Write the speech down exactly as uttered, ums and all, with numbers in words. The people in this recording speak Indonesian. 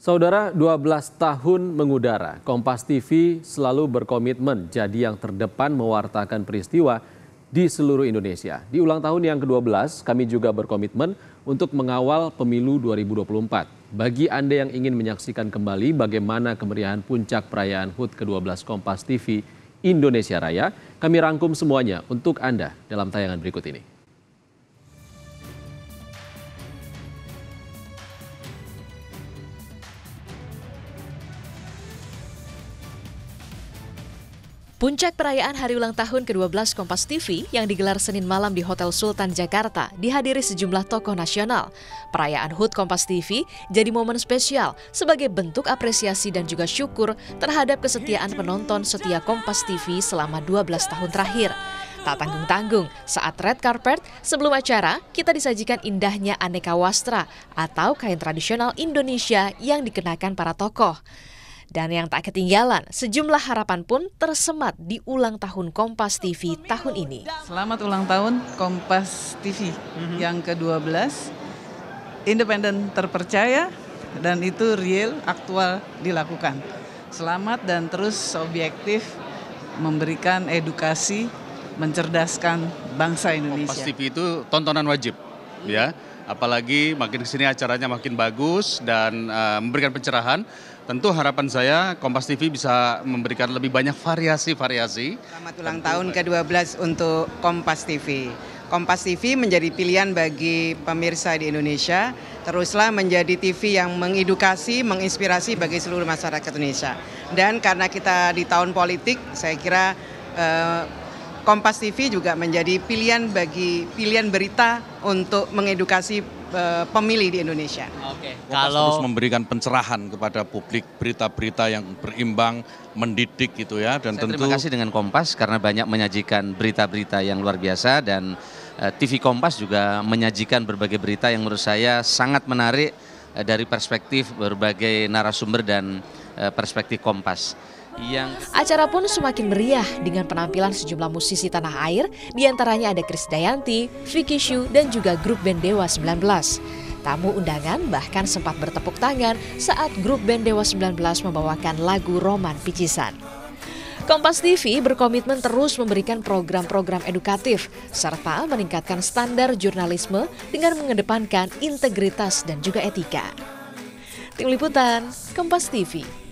Saudara, dua belas tahun mengudara, Kompas T V selalu berkomitmen jadi yang terdepan mewartakan peristiwa di seluruh Indonesia. Di ulang tahun yang kedua belas, kami juga berkomitmen untuk mengawal pemilu dua ribu dua puluh empat. Bagi Anda yang ingin menyaksikan kembali bagaimana kemeriahan puncak perayaan H U T ke dua belas Kompas T V Indonesia Raya, kami rangkum semuanya untuk Anda dalam tayangan berikut ini. Puncak perayaan hari ulang tahun ke dua belas Kompas T V yang digelar Senin malam di Hotel Sultan Jakarta dihadiri sejumlah tokoh nasional. Perayaan H U T Kompas T V jadi momen spesial sebagai bentuk apresiasi dan juga syukur terhadap kesetiaan penonton setia Kompas T V selama dua belas tahun terakhir. Tak tanggung-tanggung, saat red carpet sebelum acara, kita disajikan indahnya aneka wastra atau kain tradisional Indonesia yang dikenakan para tokoh. Dan yang tak ketinggalan, sejumlah harapan pun tersemat di ulang tahun Kompas T V tahun ini. Selamat ulang tahun Kompas T V mm-hmm. yang ke dua belas, independen terpercaya dan itu real, aktual dilakukan. Selamat dan terus objektif memberikan edukasi, mencerdaskan bangsa Indonesia. Kompas T V itu tontonan wajib, ya. Apalagi makin kesini acaranya makin bagus dan uh, memberikan pencerahan. Tentu harapan saya Kompas T V bisa memberikan lebih banyak variasi-variasi. Selamat ulang tahun ke dua belas untuk Kompas T V. Kompas T V menjadi pilihan bagi pemirsa di Indonesia. Teruslah menjadi T V yang mengedukasi, menginspirasi bagi seluruh masyarakat Indonesia. Dan karena kita di tahun politik, saya kira eh, Kompas T V juga menjadi pilihan bagi pilihan berita untuk mengedukasi pemilih di Indonesia. Oke. Kalau terus memberikan pencerahan kepada publik, berita-berita yang berimbang, mendidik gitu ya, dan Saya tentu terima kasih dengan Kompas karena banyak menyajikan berita-berita yang luar biasa dan uh, T V Kompas juga menyajikan berbagai berita yang menurut saya sangat menarik uh, dari perspektif berbagai narasumber dan uh, perspektif Kompas. Yang... Acara pun semakin meriah dengan penampilan sejumlah musisi tanah air, diantaranya ada Krisdayanti, Vicky Shu, dan juga grup band Dewa sembilan belas. Tamu undangan bahkan sempat bertepuk tangan saat grup band Dewa sembilan belas membawakan lagu Roman Picisan. Kompas T V berkomitmen terus memberikan program-program edukatif, serta meningkatkan standar jurnalisme dengan mengedepankan integritas dan juga etika. Tim Liputan, Kompas T V.